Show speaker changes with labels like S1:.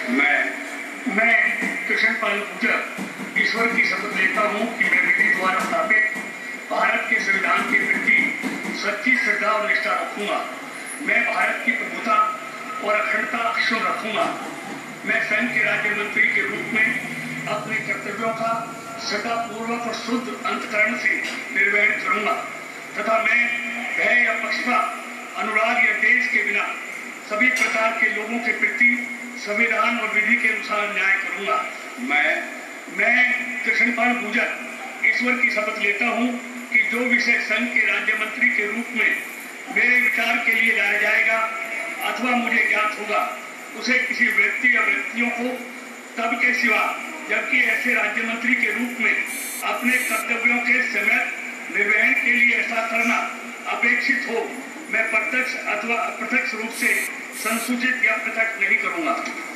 S1: मैं कृष्णपाल गुर्जर ईश्वर की शपथ लेता हूँ कि मैं विधि द्वारा स्थापित भारत के संविधान के प्रति सच्ची श्रद्धा और निष्ठा रखूंगा। मैं भारत की प्रभुता और अखंडता अक्षुण्ण रखूंगा। मैं संघ के राज्य मंत्री के रूप में अपने कर्तव्यों का श्रद्धापूर्वक और शुद्ध अंतकरण से निर्वहन करूंगा तथा मैं भय या पक्षपात अनुराग या देश के बिना सभी प्रकार के लोगों के प्रति संविधान और विधि के अनुसार न्याय करूंगा। मैं कृष्णपाल गुर्जर ईश्वर की शपथ लेता हूं कि जो विषय संघ के राज्य मंत्री के रूप में मेरे विचार के लिए लाया जाएगा अथवा मुझे ज्ञात होगा उसे किसी व्यक्ति या व्यक्तियों को तब के सिवा जबकि ऐसे राज्य मंत्री के रूप में अपने कर्तव्यों के समय निर्वहन के लिए ऐसा करना अपेक्षित हो मैं प्रत्यक्ष अथवा अप्रत्यक्ष रूप से संसूचित या पृथक नहीं करूंगा।